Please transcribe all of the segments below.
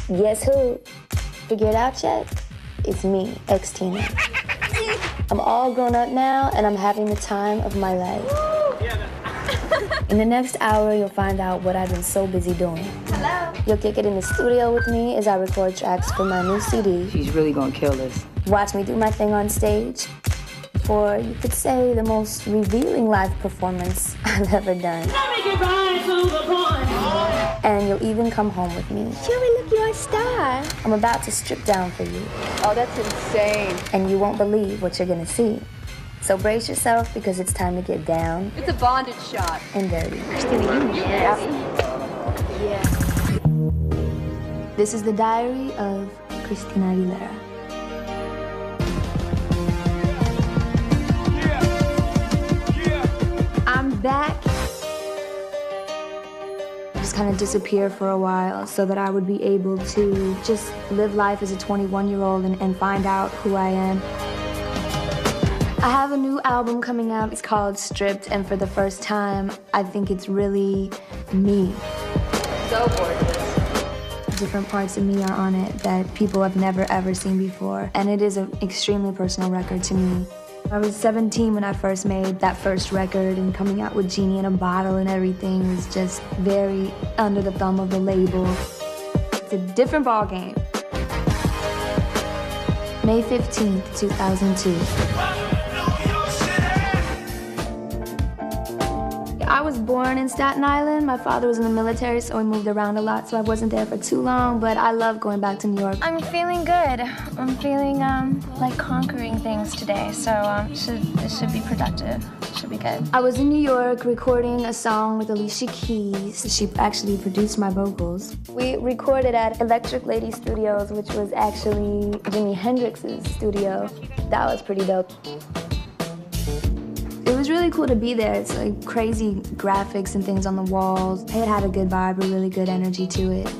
Guess who? Figure it out yet? It's me, X-Tina. I'm all grown up now, and I'm having the time of my life. In the next hour, you'll find out what I've been so busy doing. Hello. You'll kick it in the studio with me as I record tracks for my new CD. She's really gonna kill this. Watch me do my thing on stage. For, you could say, the most revealing live performance I've ever done. And you'll even come home with me. Joey, look, you're a star. I'm about to strip down for you. Oh, that's insane. And you won't believe what you're gonna see. So brace yourself, because it's time to get down. It's a bondage shot. And dirty. Christina, you nasty. Yeah. This is the diary of Christina Aguilera. I'm back. Just kind of disappear for a while so that I would be able to just live life as a 21-year-old and find out who I am. I have a new album coming out. It's called Stripped, and for the first time, I think it's really me. So gorgeous. Different parts of me are on it that people have never, ever seen before. And it is an extremely personal record to me. I was 17 when I first made that first record, and coming out with Genie in a Bottle and everything was just very under the thumb of the label. It's a different ball game. May 15th, 2002. I was born in Staten Island. My father was in the military, so we moved around a lot, so I wasn't there for too long, but I love going back to New York. I'm feeling good. I'm feeling like conquering things today, so it should be productive. Should be good. I was in New York recording a song with Alicia Keys. She actually produced my vocals. We recorded at Electric Lady Studios, which was actually Jimi Hendrix's studio. That was pretty dope. It was really cool to be there. It's like crazy graphics and things on the walls. It had a good vibe, a really good energy to it.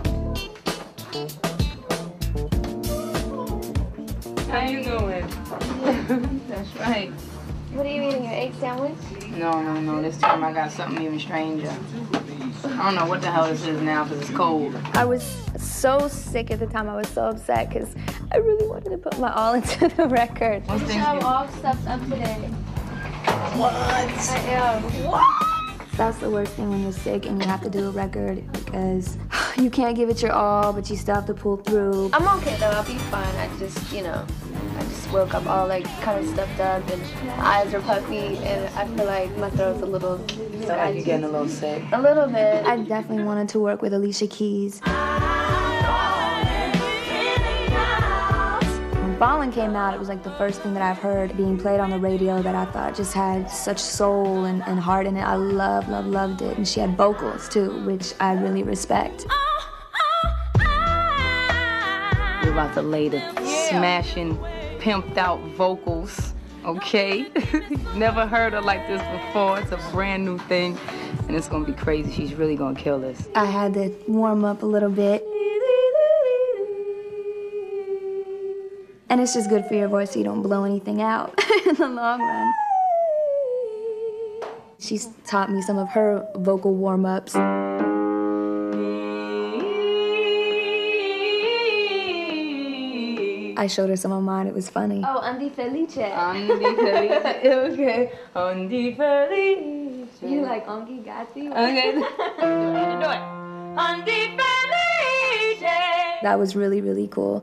How you doing? That's right. What are you eating, your egg sandwich? No. This time I got something even stranger. I don't know what the hell this is now because it's cold. I was so sick at the time. I was so upset because I really wanted to put my all into the record. What's I'm all stuffed up today. What? I am. What? That's the worst thing when you're sick and you have to do a record, because you can't give it your all, but you still have to pull through. I'm okay though, I'll be fine. I just woke up all like kind of stuffed up and my eyes are puffy and I feel like my throat's a little Feel like you're getting a little sick. A little bit. I definitely wanted to work with Alicia Keys. When Ballin' came out, it was like the first thing that I've heard being played on the radio that I thought just had such soul and heart in it. I loved it. And she had vocals too, which I really respect. We're about to lay the smashing, pimped out vocals, okay? Never heard her like this before. It's a brand new thing, and it's gonna be crazy. She's really gonna kill this. I had to warm up a little bit. And it's just good for your voice so you don't blow anything out in the long run. She's taught me some of her vocal warm-ups. I showed her some of mine. It was funny. Oh, Andy Felice. Andy Felice. Okay. Andy Felice. You like Ongi Gatti? Okay. Do it. Andy Felice. That was really, really cool.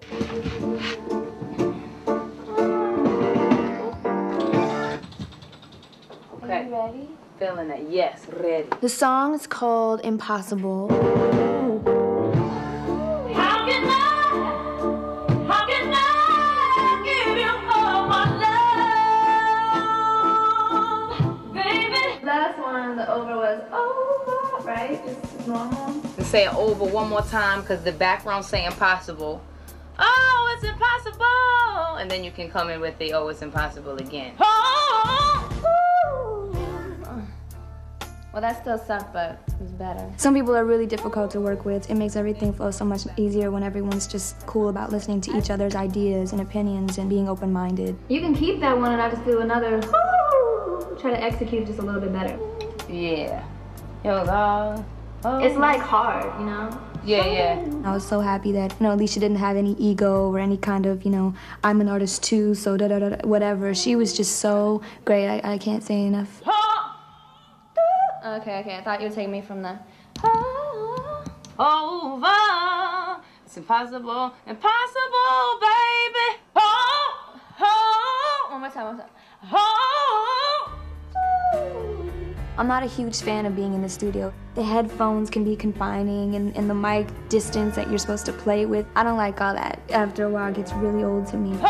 Okay. Are you ready? Feeling it. Yes, ready. The song is called Impossible. How can I give you all my love, baby? Last one, the over was over, right? It's normal. And say it over one more time because the background say impossible. Oh, it's impossible. And then you can come in with the oh, it's impossible again. Well, that still sucked, but it was better. Some people are really difficult to work with. It makes everything flow so much easier when everyone's just cool about listening to each other's ideas and opinions and being open-minded. You can keep that one and I'll just do another. Try to execute it just a little bit better. Yeah. It was all. Oh. It's like hard, you know? Yeah, yeah. I was so happy that, you know, Alicia didn't have any ego or any kind of, you know, I'm an artist too, so da da da, whatever. She was just so great. I can't say enough. Okay, I thought you were taking me from the Over. It's impossible, impossible, baby. One more time. I'm not a huge fan of being in the studio. The headphones can be confining and the mic distance that you're supposed to play with. I don't like all that. After a while, it gets really old to me.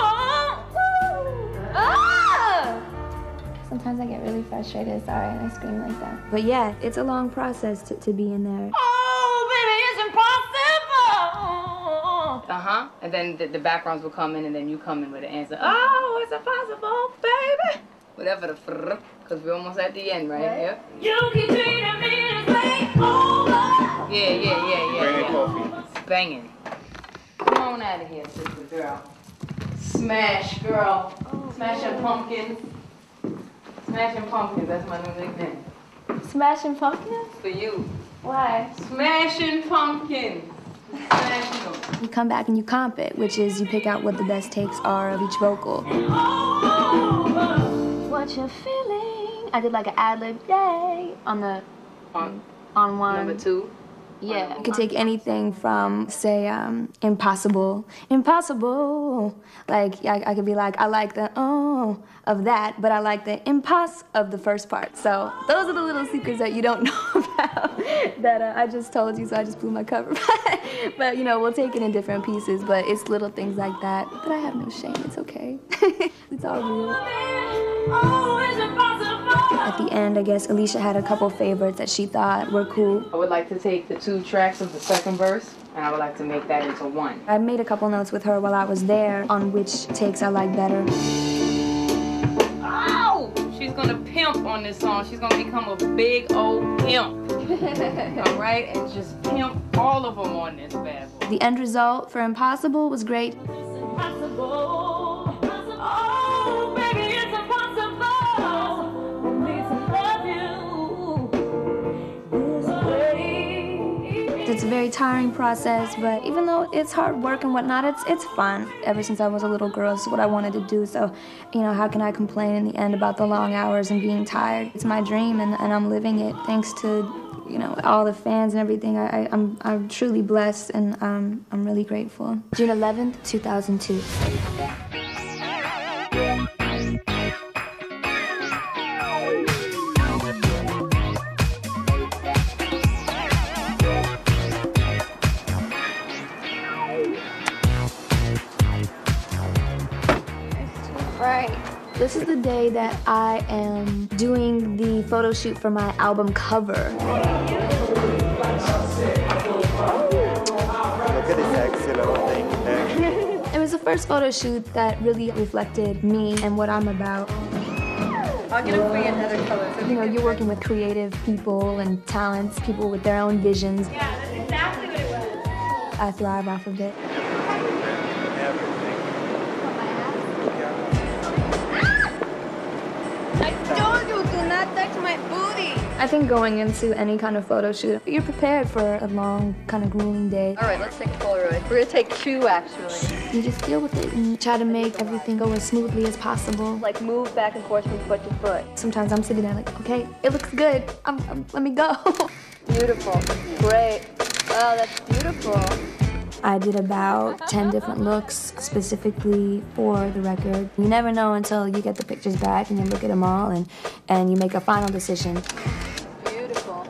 Sometimes I get really frustrated, sorry, and I scream like that. But yeah, it's a long process to be in there. Oh, baby, it's impossible. And then the backgrounds will come in, and then you come in with the answer. Oh, it's impossible, baby. Whatever the because we're almost at the end, right? Yep. You keep treating me this way over. Yeah. Bring coffee. It's banging. Come on out of here, sister girl. Smash, girl. Smashing pumpkins. Smashing pumpkins, that's my new nickname. Smashing Pumpkins? For you. Why? Smashing pumpkins. Smashing them. You come back and you comp it, which is you pick out what the best takes are of each vocal. What you feeling? I did like an ad-lib, yay, on one. Number 2. Yeah. You could take anything from, say, impossible. Like, I could be like, I like the oh of that, but I like the impos of the first part. So those are the little secrets that you don't know about that I just told you, so I just blew my cover. But, you know, we'll take it in different pieces, but it's little things like that. But I have no shame, it's okay. It's all real. At the end, I guess Alicia had a couple favorites that she thought were cool. I would like to take the 2 tracks of the second verse, and I would like to make that into 1. I made a couple notes with her while I was there on which takes I like better. Ow! She's gonna pimp on this song. She's gonna become a big old pimp. All right? And just pimp all of them on this bad boy. The end result for Impossible was great. It's a very tiring process, but even though it's hard work and whatnot, it's fun. Ever since I was a little girl, it's what I wanted to do. So, you know, how can I complain in the end about the long hours and being tired? It's my dream, and I'm living it thanks to, you know, all the fans and everything. I'm truly blessed, and I'm really grateful. June 11th, 2002. This is the day that I am doing the photo shoot for my album cover. Look at this excellent thing there. It was the first photo shoot that really reflected me and what I'm about. I'll get it for you in another color. So You know, you're working with creative people and talents, people with their own visions. yeah, that's exactly what it was. I thrive off of it. I told you, do not touch my booty. I think going into any kind of photo shoot, you're prepared for a long, kind of grueling day. All right, let's take a Polaroid. We're gonna take 2, actually. You just deal with it and try to make everything go as smoothly as possible. Like move back and forth from foot to foot. Sometimes I'm sitting there like, okay, it looks good. Let me go. Beautiful. Great. Oh, that's beautiful. I did about 10 different looks specifically for the record. You never know until you get the pictures back and you look at them all and you make a final decision. Beautiful.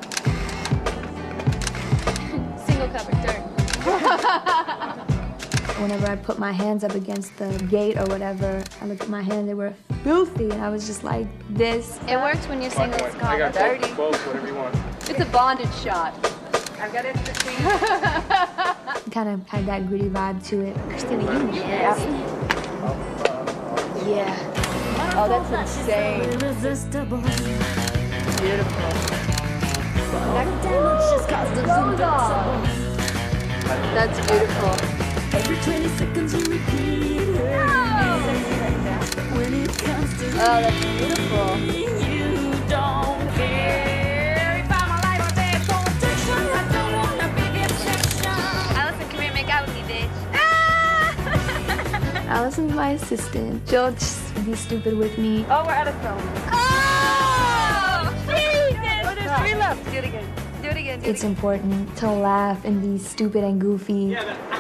Single cover, dirt. Whenever I put my hands up against the gate or whatever, I looked at my hands, they were filthy, and I was just like this. It works when you're single. It's I called got dirty. both, whatever you want. It's a bondage shot. I've got extra cream. Kind of had that gritty vibe to it. Christina, you know. Yeah. Oh, that's insane. Beautiful. That's beautiful. Every 20 seconds you repeat it. When it comes to Oh, that's beautiful. you don't care. If I'm alive, I say protection. I don't wanna be the exception. Allison's my assistant. She'll just be stupid with me. Oh, we're out of film. Oh, Jesus! Oh, there's 3 left. Do it again. Do it again. It's important to laugh and be stupid and goofy.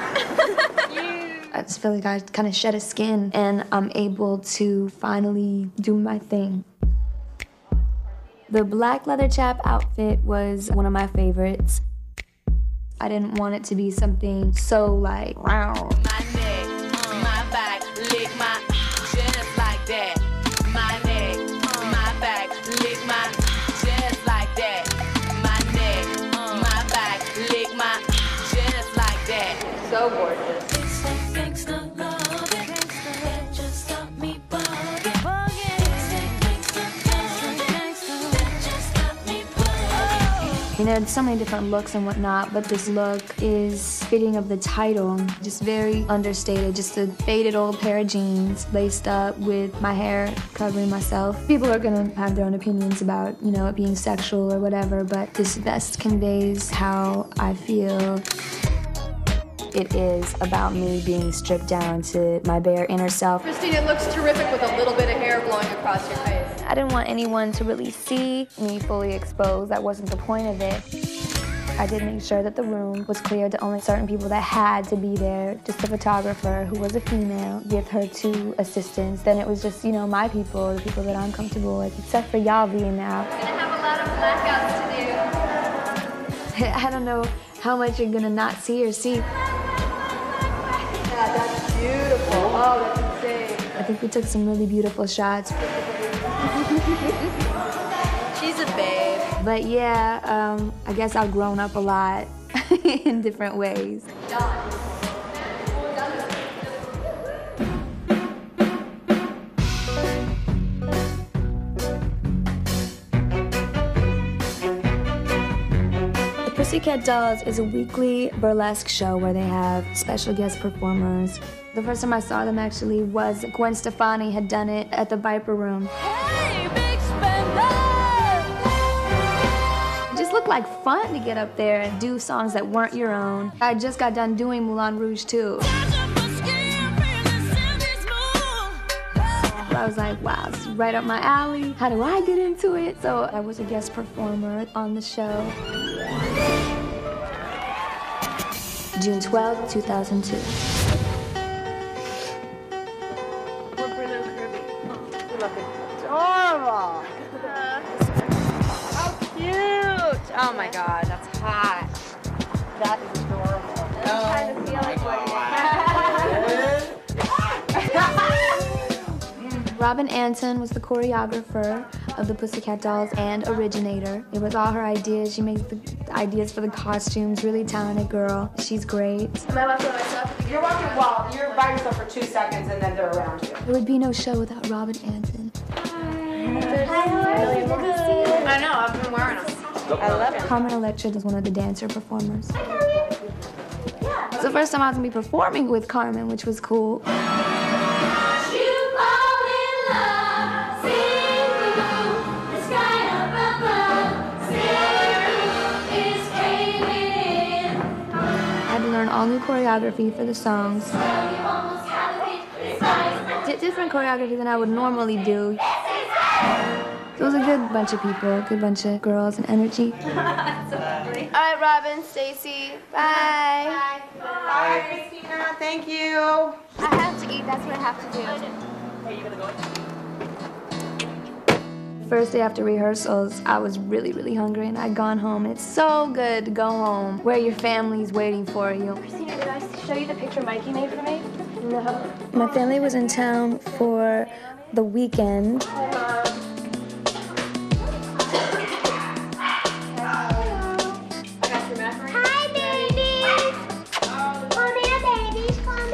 I just feel like I kind of shed a skin and I'm able to finally do my thing. The black leather chap outfit was one of my favorites. I didn't want it to be something so like, wow. My neck, my back, lick my just like that. My neck, my back, lick my just like that. My neck, my back, lick my just like that. So gorgeous. It's that gangsta love, that just got me bugging. It's that gangsta love, that just got me bugging. You know, there's so many different looks and whatnot, but this look is fitting of the title. Just very understated, just a faded old pair of jeans laced up with my hair covering myself. People are gonna have their own opinions about, you know, it being sexual or whatever, but this vest conveys how I feel. It is about me being stripped down to my bare inner self. Christine, it looks terrific with a little bit of hair blowing across your face. I didn't want anyone to really see me fully exposed. That wasn't the point of it. I did make sure that the room was cleared to only certain people that had to be there. Just the photographer, who was a female, with her 2 assistants. Then it was just, you know, my people, the people that I'm comfortable with, except for y'all being there. We're gonna have a lot of blackouts to do. I don't know how much you're gonna not see or see. Yeah, that's beautiful. Oh, that's insane. I think we took some really beautiful shots. She's a babe. But yeah, I guess I've grown up a lot in different ways. The Pussycat Dolls is a weekly burlesque show where they have special guest performers. The first time I saw them actually was Gwen Stefani had done it at the Viper Room. Hey, big spender! It just looked like fun to get up there and do songs that weren't your own. I just got done doing Moulin Rouge too. I was like, wow, this is right up my alley. How do I get into it? So I was a guest performer on the show. June 12, 2002. Adorable. How cute. Oh my God, that's hot. That is adorable. Robin Anton was the choreographer of the Pussycat Dolls and originator. It was all her ideas. She made the ideas for the costumes. Really talented girl. She's great. Am I left by myself? You're walking, well, you're by yourself for 2 seconds and then they're around you. There would be no show without Robin Anton. I know, I've been wearing them. I love it. Carmen Electra is one of the dancer performers. It's the first time I was gonna be performing with Carmen, which was cool. All new choreography for the songs. Different choreography than I would normally do. It was a good bunch of people, a good bunch of girls and energy. All right, Robin, Stacy, bye. Bye, Christina. Thank you. I have to eat. That's what I have to do. Are you gonna go? First day after rehearsals, I was really, really hungry, and I'd gone home. And it's so good to go home where your family's waiting for you. Christina, did I show you the picture Mikey made for me? No. My family was in town for the weekend. Hi, babies! Come here, babies. Come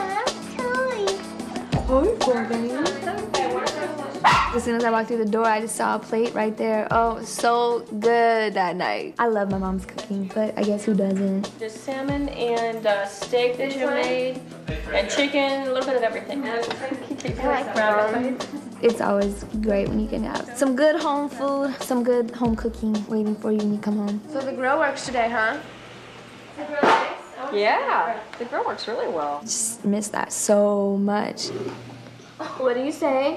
here. As soon as I walked through the door, I just saw a plate right there. Oh, so good that night. I love my mom's cooking, but I guess who doesn't? Just salmon and steak that you made, and chicken, a little bit of everything. I like brown. It's always great when you can have some good home food, some good home cooking waiting for you when you come home. So the grill works today, huh? The grill works? Yeah, the girl works really well. Just miss that so much. What do you say?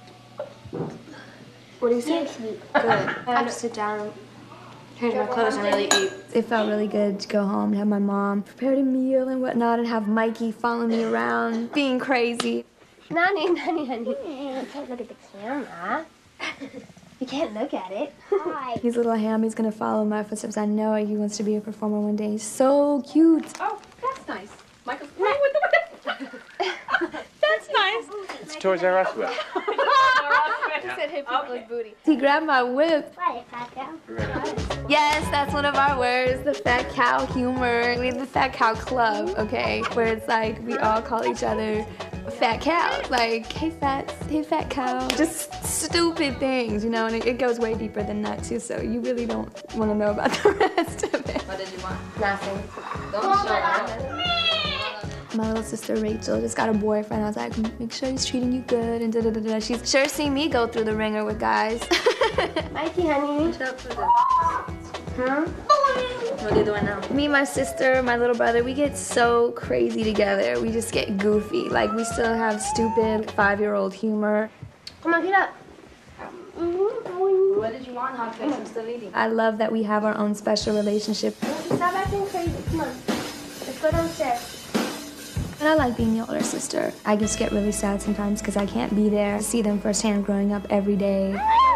What do you say? Good. I have to sit down, change my clothes, and really eat. It felt really good to go home and have my mom prepare a meal and whatnot and have Mikey follow me around, being crazy. Nani, you can't look at the camera. You can't look at it. Hi. He's a little ham. He's gonna follow my footsteps. I know he wants to be a performer one day. He's so cute. Oh, that's nice. Michael's playing with the That's nice. It's Toys R Us whip. He said hit people with booty. He grabbed my whip. What, fat cow? Yes, that's one of our words, the Fat Cow humor. We have the Fat Cow Club, okay? Where it's like we all call each other fat cows. Like, hey fat cow. Just stupid things, you know, and it goes way deeper than that too, so you really don't want to know about the rest of it. What did you want? Nothing. Don't show her. My little sister Rachel just got a boyfriend. I was like, make sure he's treating you good and da-da-da-da. She's sure seen me go through the ringer with guys. Mikey, honey. Huh? What are you doing now? Me, my sister, my little brother, we get so crazy together. We just get goofy. Like, we still have stupid 5-year-old humor. Come on, get up. What did you want, Hot Face? I'm still eating. I love that we have our own special relationship. Stop acting crazy. Come on. Let's go downstairs. But I like being the older sister. I just get really sad sometimes because I can't be there to see them firsthand growing up every day.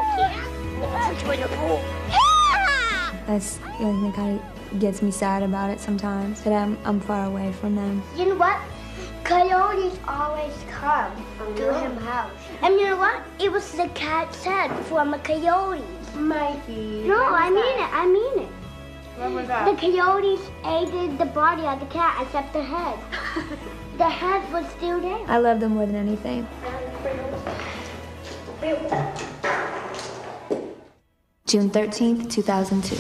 That's the only thing that kind of gets me sad about it sometimes, that I'm far away from them. You know what? Coyotes always come to his house. And you know what? It was the cat's head from a coyote. Mikey. No, I mean it. I mean it. What was that? The coyotes ate the body of the cat except the head. The head was still there. I love them more than anything. June 13th, 2002.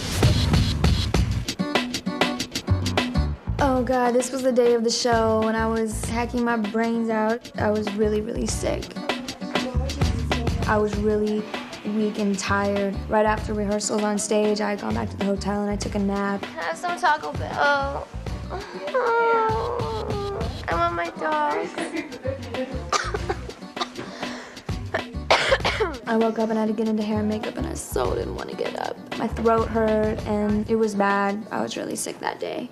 Oh God, this was the day of the show when I was hacking my brains out. I was really, really sick. I was really weak and tired. Right after rehearsals on stage, I had gone back to the hotel and I took a nap. Have some Taco Bell. I want my dog. I woke up and I had to get into hair and makeup and I so didn't want to get up. My throat hurt and it was bad. I was really sick that day.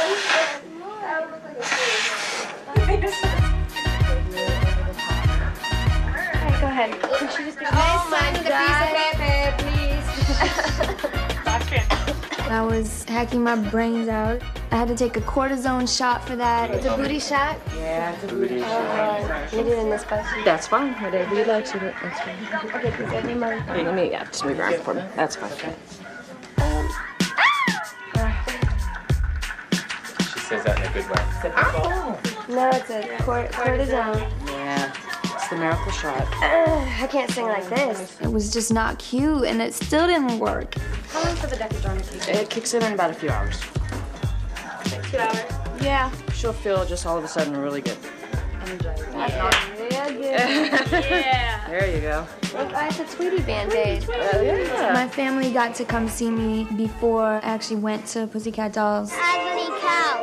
Alright, go ahead. Oh my God. I was hacking my brains out. I had to take a cortisone shot for that. It's a booty shot? Yeah, it's a booty shot. You did it in this place. That's fine. Whatever you like to do. That's fine. Okay, please give me mine. Hey, let me, just move your arm for me. That's fine. She says that in a good way. No, it's a cortisone. Yeah, it's the miracle shot. I can't sing like this. It was just not cute and it still didn't work. How long for the Decaturn to keep? It kicks in about a few hours. 2 hours. Yeah, she'll feel just all of a sudden really good. Yeah. There you go. Look, it's a Tweety Band-Aid. Yeah. My family got to come see me before I actually went to Pussycat Dolls. Ugly cow.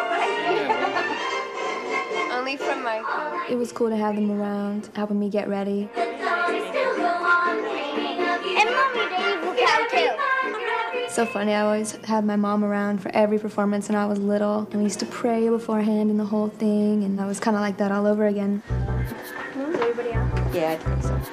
Only from my... It was cool to have them around, helping me get ready. And mommy, the evil cow too. So funny, I always had my mom around for every performance when I was little. And we used to pray beforehand and the whole thing. And I was kind of like that all over again. Is everybody out? Yeah, I think so.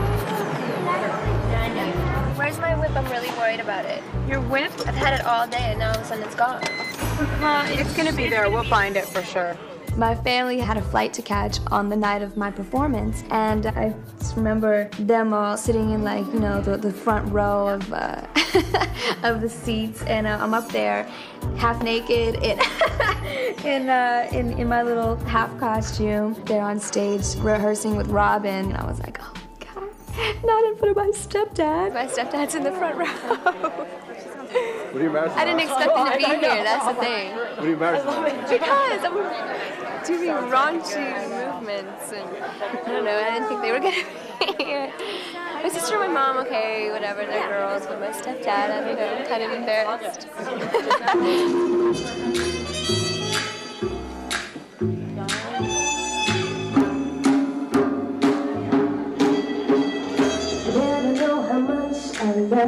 Where's my whip? I'm really worried about it. Your whip? I've had it all day and now all of a sudden it's gone. It's gonna be there. We'll find it for sure. My family had a flight to catch on the night of my performance, and I just remember them all sitting in, like, you know, the front row of of the seats, and I'm up there, half naked, in my little half costume. They're on stage rehearsing with Robin, and I was like, oh my God, not in front of my stepdad. My stepdad's in the front row. What are you embarrassed about? I didn't expect him to be here, that's the thing. What are you embarrassed about? Because I'm doing raunchy movements and I don't know, I didn't think they were gonna be here. My sister and my mom, okay, whatever, they're girls, but my stepdad, I don't know, I'm kind of embarrassed.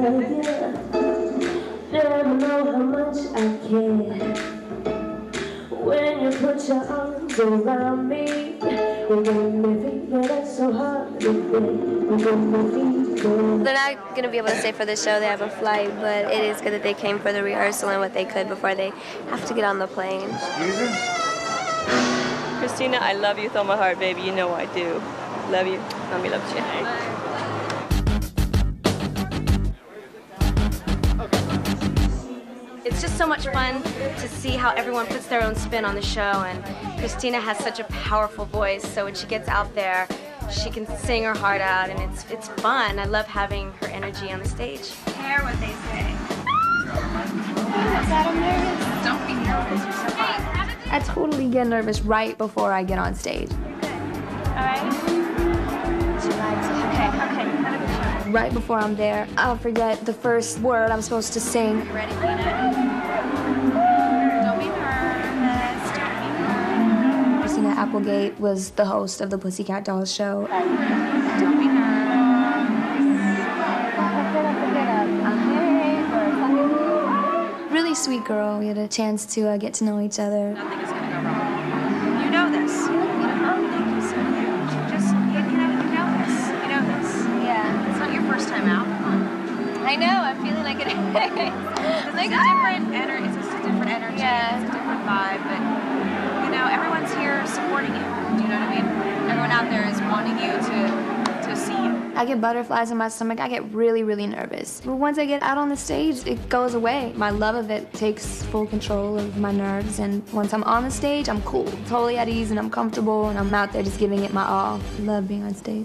you. Never know how much I care. When you put your arms around me, you make me feel that's so hard to feel. They're not going to be able to stay for the show. They have a flight, but it is good that they came for the rehearsal and what they could before they have to get on the plane. Christina, I love you with all my heart, baby. You know I do. Love you. Mommy loves you. It's just so much fun to see how everyone puts their own spin on the show, and Christina has such a powerful voice, so when she gets out there, she can sing her heart out, and it's fun. I love having her energy on the stage. Care what they say. Don't be nervous. You're so fun. I totally get nervous right before I get on stage. Alright? Okay. Right before I'm there, I'll forget the first word I'm supposed to sing. Ready, Lena? Don't be nervous. Don't be nervous. Christina Applegate was the host of the Pussycat Dolls show. Don't be nervous. Really sweet girl. We had a chance to get to know each other. Nothing is going to go wrong. You know this. You know this. You know this. Yeah. It's not your first time out. I know, I'm feeling like it is. Like, it's just a different energy. Yeah. It's a different vibe, but, you know, everyone's here supporting you. Do you know what I mean? Everyone out there is wanting you to see you. I get butterflies in my stomach. I get really, really nervous. But once I get out on the stage, it goes away. My love of it takes full control of my nerves, and once I'm on the stage, I'm cool. Totally at ease, and I'm comfortable, and I'm out there just giving it my all. I love being on stage.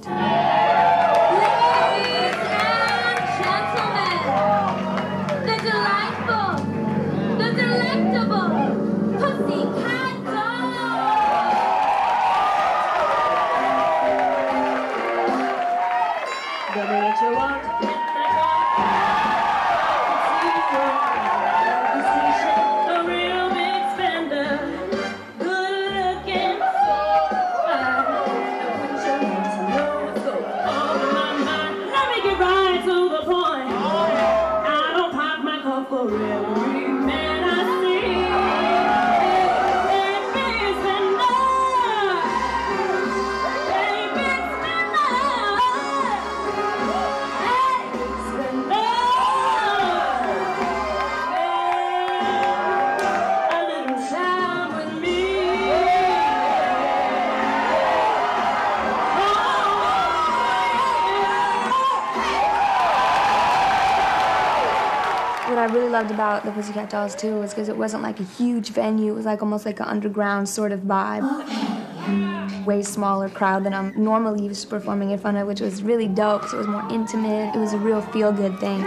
What I really loved about the Pussycat Dolls, too, was because it wasn't like a huge venue. It was like almost like an underground sort of vibe. Way smaller crowd than I'm normally used to performing in front of, which was really dope, because it was more intimate. It was a real feel-good thing.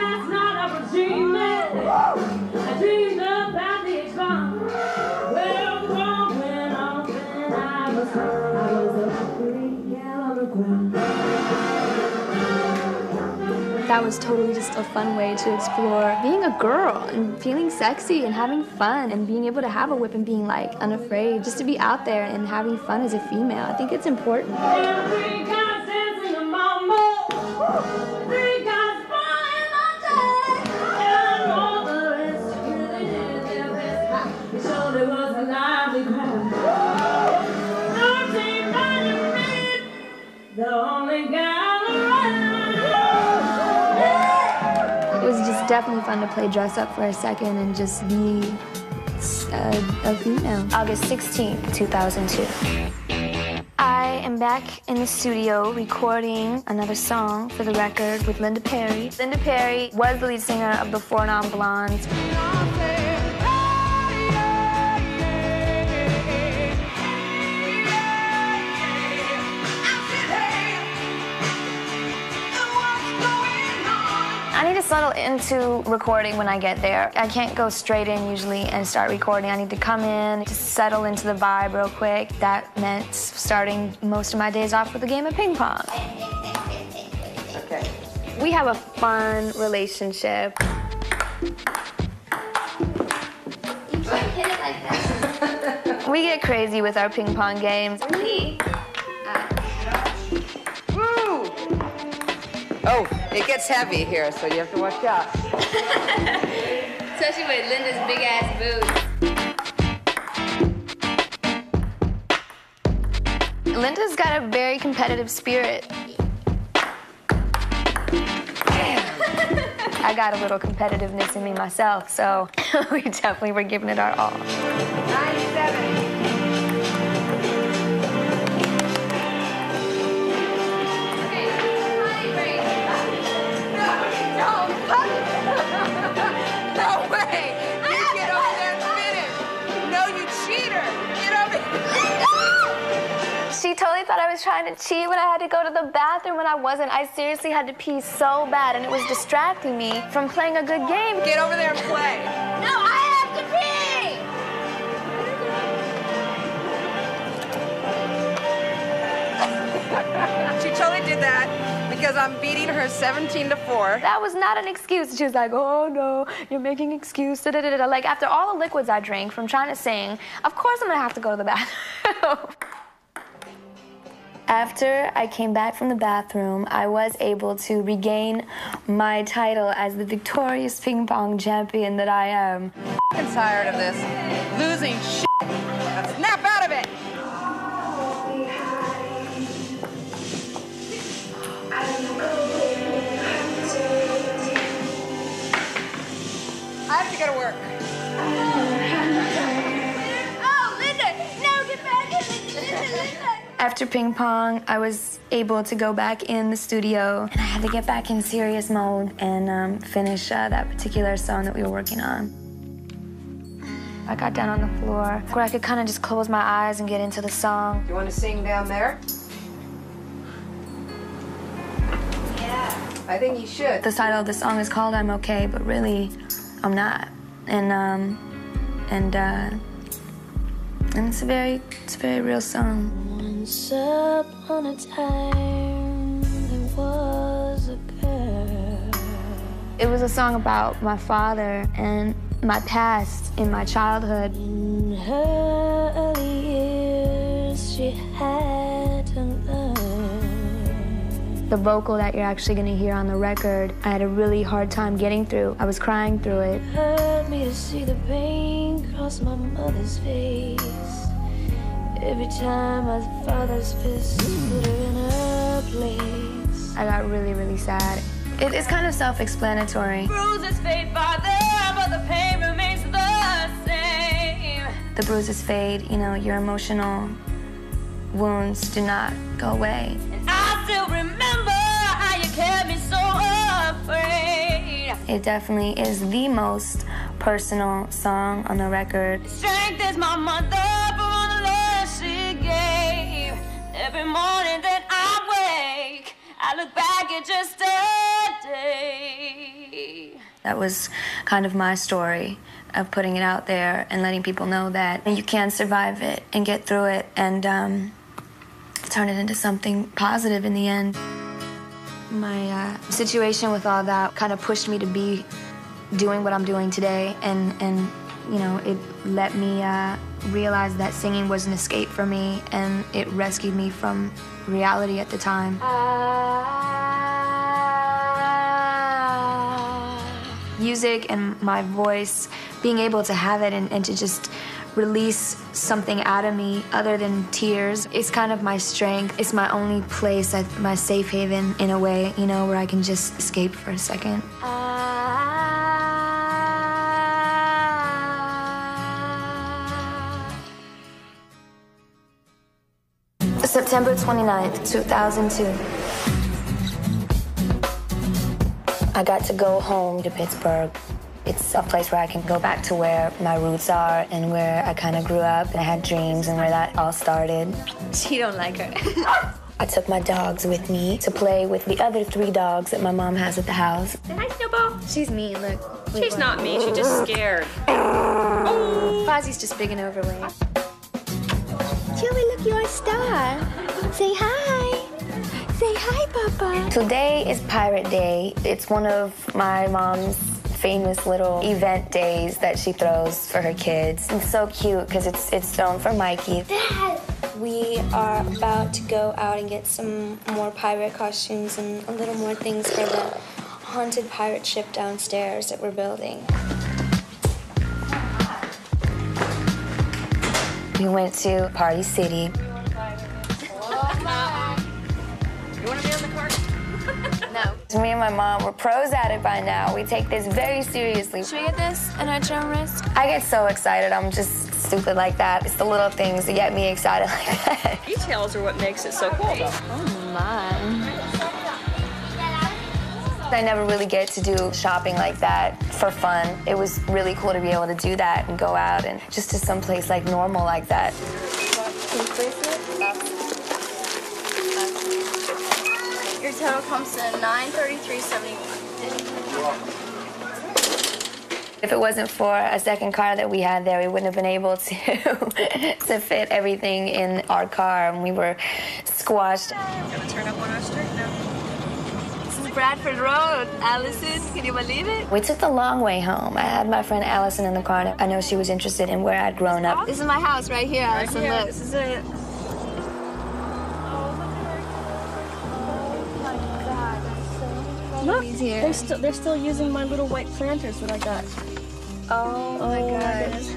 That was totally just a fun way to explore being a girl and feeling sexy and having fun and being able to have a whip and being like unafraid, just to be out there and having fun as a female. I think it's important. It was just definitely fun to play dress up for a second and just be a female. August 16th, 2002. I am back in the studio recording another song for the record with Linda Perry. Linda Perry was the lead singer of the Four Non Blondes. I need to settle into recording when I get there. I can't go straight in usually and start recording. I need to come in, just settle into the vibe real quick. That meant starting most of my days off with a game of ping pong. Okay. We have a fun relationship. You can't hit it like that. We get crazy with our ping pong games. Woo! Oh, It gets heavy here, so you have to watch out. Especially with Linda's big ass boots. Linda's got a very competitive spirit. I got a little competitiveness in me myself, so we definitely were giving it our all. 97. No way! You get over there and finish! No, you cheater! Get over here! She totally thought I was trying to cheat when I had to go to the bathroom when I wasn't. I seriously had to pee so bad, and it was distracting me from playing a good game. Get over there and play. No, I have to She totally did that because I'm beating her 17-4. That was not an excuse. She was like, oh no, you're making excuse. Da, da, da, da. Like, after all the liquids I drank from trying to sing, of course I'm gonna have to go to the bathroom. After I came back from the bathroom, I was able to regain my title as the victorious ping pong champion that I am. I'm tired of this. Losing shit. Snap out of it. I have to go to work. Oh, Linda! No, get back in! Linda! After ping pong, I was able to go back in the studio, and I had to get back in serious mode and finish that particular song that we were working on. I got down on the floor where I could kind of just close my eyes and get into the song. You want to sing down there? Yeah. I think you should. The title of the song is called I'm Okay, but really, I'm not. And it's a very real song. Once upon a time, there was a girl. It was a song about my father and my past in my childhood. In her early years, she had to learn. The vocal that you're actually going to hear on the record, I had a really hard time getting through. I was crying through it. Hurt me to see the pain cross my mother's face. Every time my father's fist put her in her place. I got really sad. It's kind of self-explanatory. Bruises fade farther, but the pain remains the same. The bruises fade, you know, your emotional wounds do not go away. And I still remember how you kept me so afraid. It definitely is the most personal song on the record. Strength is my mother for all the love she gave. Every morning that I wake, I look back at just a day. That was kind of my story of putting it out there and letting people know that you can survive it and get through it and turn it into something positive in the end. My situation with all that kind of pushed me to be doing what I'm doing today, and you know, it let me realize that singing was an escape for me, and it rescued me from reality at the time. Music and my voice, being able to have it and to just release something out of me other than tears, it's kind of my strength. It's my only place, my safe haven in a way, you know, where I can just escape for a second. September 29th, 2002. I got to go home to Pittsburgh. It's a place where I can go back to where my roots are and where I kind of grew up and I had dreams and where that all started. She don't like her. I took my dogs with me to play with the other 3 dogs that my mom has at the house. Say hi, Snowball. She's mean, look. She's not mean, she's just scared. Fozzie's just big and overweight. Joey, look, you're a star. Say hi. Say hi, Papa. Today is Pirate Day. It's one of my mom's famous little event days that she throws for her kids. It's so cute because it's thrown for Mikey. Dad, We are about to go out and get some more pirate costumes and a little more things for the haunted pirate ship downstairs that we're building. We went to Party City. You want to be on the card? No. Me and my mom, we're pros at it by now. We take this very seriously. Should we get this and at your own risk? I get so excited. I'm just stupid like that. It's the little things that get me excited like that. Details are what makes it so cool, though. Oh, my. I never really get to do shopping like that for fun. It was really cool to be able to do that and go out and just to some place like normal like that. Your total comes to $933.71. If it wasn't for a second car that we had there, we wouldn't have been able to to fit everything in our car, and we were squashed. Gonna turn up on our street now. This is Bradford Road, Allison. Can you believe it? We took the long way home. I had my friend Allison in the car. And I know she was interested in where I'd grown up. This is my house right here, Allison. Right here. Look. This is it. Look, they're still using my little white planters that I got. Oh my gosh.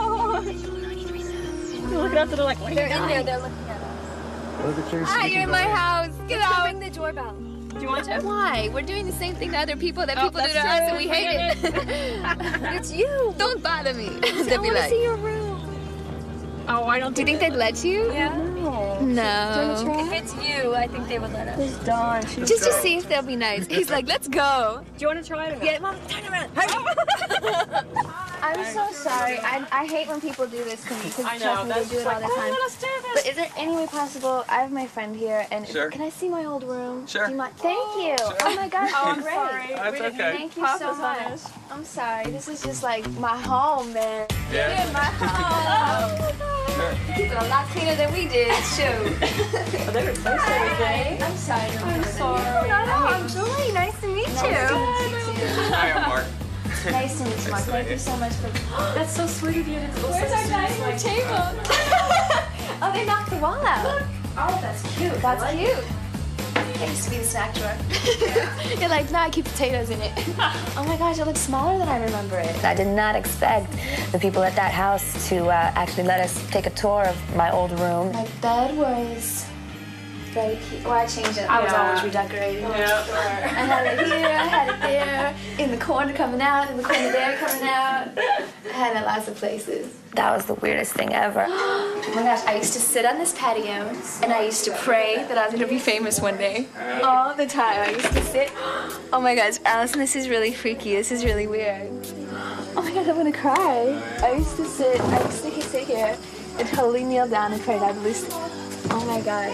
They're looking out, they're like, what are They're you in doing? there, they're looking at us. Hi, you're in my house. Get out. Ring the doorbell. Do you want to? Why? We're doing the same thing to other people that people do to us and we hate it. It's you. Don't bother me. They'll be like, see your room. Oh, I don't. Do you think they'd let you? Yeah. No. If it's you, I think they would let us. This Dawn. She's Just to see if they'll be nice. He's like, let's go. Do you want to try it? Yeah, Mom, turn around. I'm so sorry. I hate when people do this to me because I know, trust me, they that's do it all the like, time. let us do this. But is there any way possible? I have my friend here, and Sure. can I see my old room? Sure. Do you mind? Thank you. Oh my gosh, Oh, I'm great. sorry. That's okay. Thank you so much. I'm sorry. This is just like my home, man. Yeah. My home. Keep it a lot cleaner than we did. Shoot. They replaced everything. I'm sorry. I'm sorry. No, I'm Julie. Nice to meet you. Hi, I'm Mark. Nice to meet you, Mark. Thank you so much for. That's so sweet of you. Where's our dining room table? Oh, they knocked the wall out. Oh, that's cute. That's cute. It used to be the snack drawer. You're like, no, I keep potatoes in it. Oh my gosh, it looks smaller than I remember it. I did not expect the people at that house to actually let us take a tour of my old room. My bed was very cute. Well, I changed it. I was always redecorating. Yeah. I had it here, I had it there, in the corner coming out, in the corner there coming out. I had it lots of places. That was the weirdest thing ever. Oh my gosh, I used to sit on this patio and I used to pray that I was gonna be famous one day. All the time. I used to sit. Oh my gosh, Allison, this is really freaky. This is really weird. Oh my god, I'm gonna cry. I used to sit here and totally kneel down and pray that I would listen. Oh my god.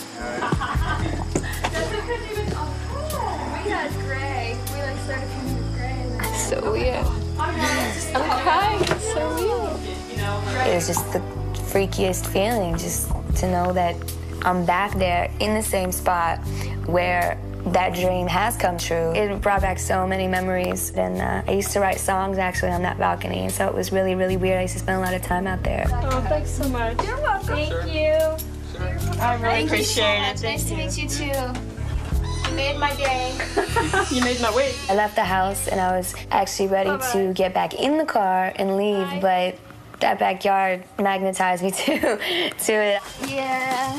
That's gray. We like started painting with gray. That's so weird. I'm crying. It's so weird. It was just the freakiest feeling, just to know that I'm back there in the same spot where that dream has come true. It brought back so many memories, and I used to write songs actually on that balcony, and so it was really, really weird. I used to spend a lot of time out there. Oh, thanks so much. You're welcome. Thank Sure. you. I really Thank you so appreciate much. it. Nice to meet you too. You made my day. You made my week. I left the house and I was actually ready to get back in the car and leave, but that backyard magnetized me to it. Yeah.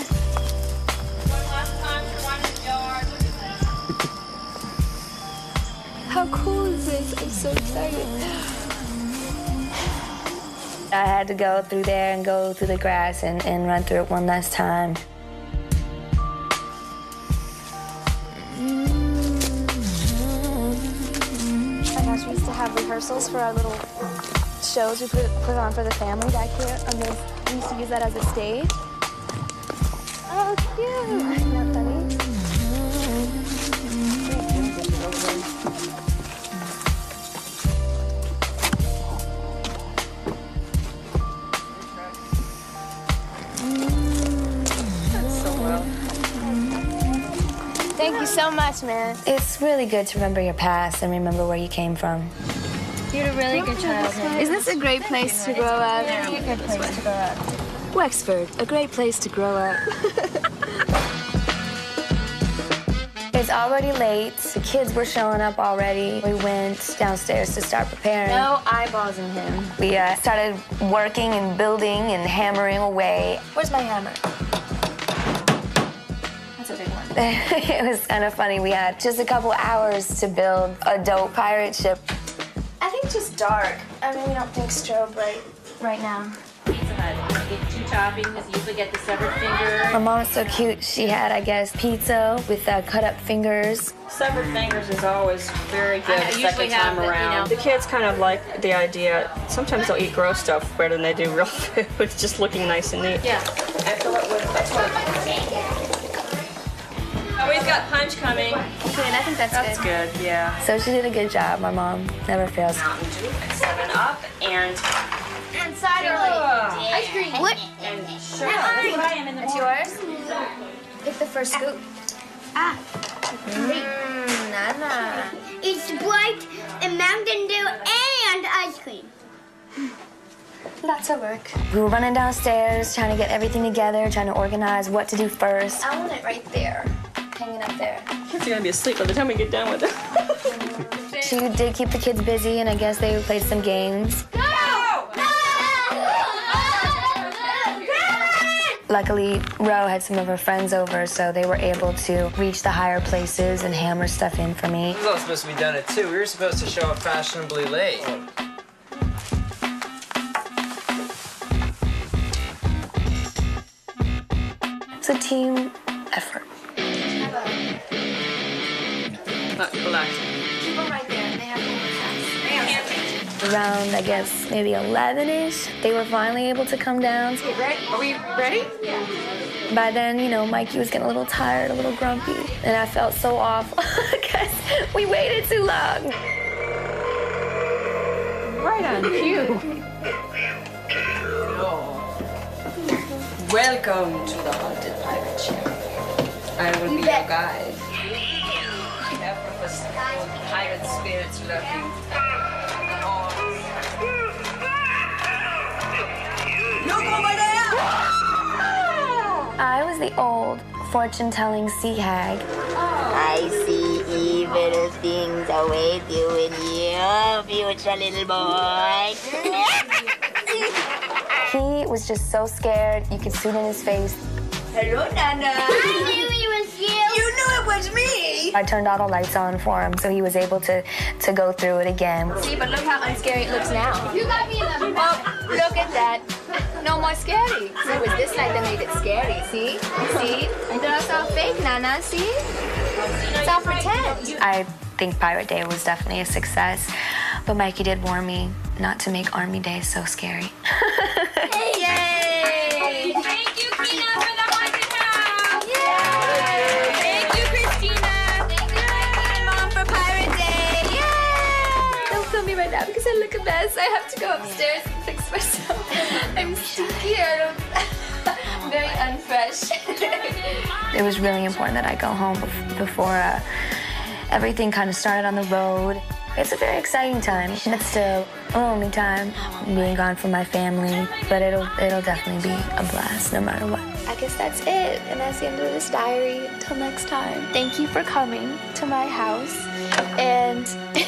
How cool is this? I'm so excited. I had to go through there and go through the grass and run through it one last time. Oh my gosh, we used to have rehearsals for our little shows we put on for the family back here. And we used to use that as a stage. Oh, cute. Isn't that funny? Thank you so much, man. It's really good to remember your past and remember where you came from. You had a really good childhood. Isn't this a great place to grow up? It's a good place to grow up. Wexford, a great place to grow up. It's already late. The kids were showing up already. We went downstairs to start preparing. No eyeballs in him. We started working and building and hammering away. Where's my hammer? That's a big one. It was kind of funny. We had just a couple hours to build a dope pirate ship. I think just dark. I really don't think strobe right now. Pizza Hut. You get 2 toppings. You usually get the severed finger. My mom was so cute. She had, I guess, pizza with cut up fingers. Severed fingers is always very good the second time around. The kids kind of like the idea. Sometimes they'll eat gross stuff better than they do real food, just looking nice and neat. Yeah. I fill it with Oh, we've got punch coming. Okay, and I think that's good, yeah. So she did a good job. My mom never fails. Mountain Dew and 7-Up and cider. Ice cream. What? and sugar. That's what I am in the That's morning. yours? Pick the first scoop. Nana. It's Sprite and Mountain Dew and ice cream. Lots of work. We were running downstairs, trying to get everything together, trying to organize what to do first. I want it right there, hanging up there. Kids are gonna be asleep by the time we get done with it. She did keep the kids busy, and I guess they played some games. Luckily, Ro had some of her friends over, so they were able to reach the higher places and hammer stuff in for me. This was all supposed to be done at 2. We were supposed to show up fashionably late. It's a team effort. Relax. Keep them right there. They have Around, I guess, maybe 11-ish, they were finally able to come down. Okay, ready? Are we ready? Yeah. By then, you know, Mikey was getting a little tired, a little grumpy, and I felt so awful because we waited too long. Right on cue. Welcome to the Haunted Pirate Ship. I will be your guide. Effortless pirate spirits lurking. Look over there! I was the old fortune-telling sea hag. I see evil things await you in your future, little boy. He was just so scared, you could see it in his face. Hello, Nana. I knew it was you. You knew it was me. I turned all the lights on for him, so he was able to go through it again. See, but look how unscary it looks now. You got me in the Oh, look at that. No more scary. So it was this night that made it scary, see? See? That's all fake, Nana, see? It's all pretend. I think Pirate Day was definitely a success, but Mikey did warn me not to make Army Day so scary. Yay! Thank you, Kina, for the haunted house! Yay! Thank you, Christina! Thank you, Mom, for Pirate Day! Yay! Don't film me right now because I look a mess. I have to go upstairs and fix myself. I'm stinky. I'm very unfresh. It was really important that I go home before everything kind of started on the road. It's a very exciting time. It's still a lonely time being gone from my family, but it'll definitely be a blast no matter what. I guess that's it, and that's the end of this diary. Until next time, thank you for coming to my house, and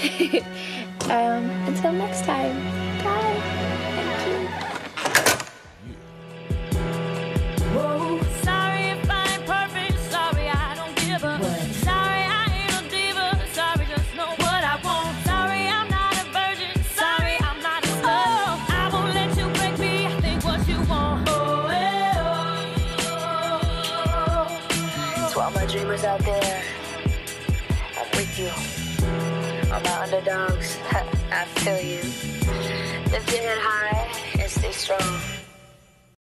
until next time, bye. Thank you. Whoa, sorry if I ain't perfect, sorry I don't give a sorry I ain't a diva, sorry just know what I want. Sorry I'm not a virgin, sorry I'm not a slut. I won't let you break me, I think what you want. To all my dreamers out there, I'm with you. All my underdogs, I feel you. Lift your head high and stay strong.